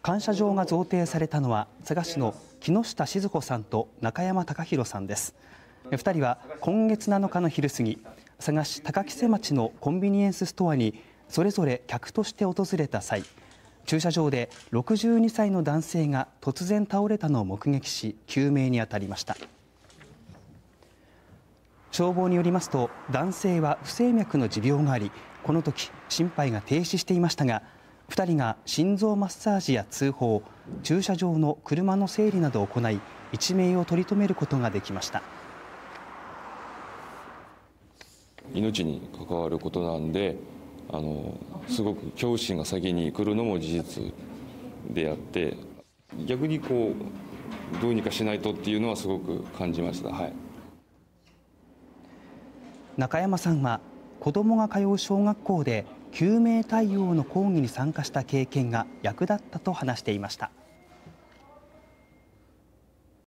感謝状が贈呈されたのは佐賀市の木下静子さんと中山隆弘さんです。2人は今月7日の昼過ぎ、佐賀市高木瀬町のコンビニエンスストアにそれぞれ客として訪れた際、駐車場で62歳の男性が突然倒れたのを目撃し救命に当たりました。消防によりますと、男性は不整脈の持病があり、この時心肺が停止していましたが、2人が心臓マッサージや通報、駐車場の車の整理などを行い、一命を取り留めることができました。 命に関わることなんで、すごく恐怖心が先に来るのも事実であって、逆にどうにかしないとっていうのはすごく感じました。はい、 中山さんは子どもが通う小学校で救命対応の講義に参加した経験が役立ったと話していました。